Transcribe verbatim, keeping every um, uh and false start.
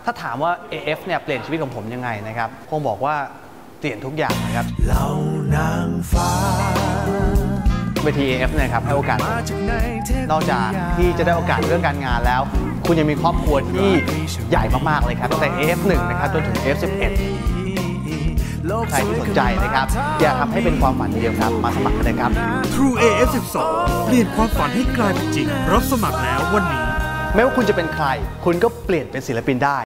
ถ้าถามว่า เอ เอฟ เนี่ยเปลี่ยนชีวิตของผมยังไงนะครับคงบอกว่าเปลี่ยนทุกอย่างนะครับเล่านางฟ้าเวที เอ เอฟ เนี่ยครับให้โอกาสนอกจากที่จะได้โอกาสเรื่องการงานแล้วคุณยังมีครอบครัวที่ใหญ่มากๆเลยครับตั้งแต่ เอ เอฟ หนึ่ง นะครับจนถึง เอ เอฟ สิบเอ็ด ใครที่สนใจนะครับอย่าทำให้เป็นความฝันเดียวครับมาสมัครกันเลยครับ True เอ เอฟ สิบสอง เปลี่ยนความฝันให้กลายเป็นจริงรับสมัครแล้ววันนี้ไม่ว่าคุณจะเป็นใครคุณก็เปลี่ยนเป็นศิลปินได้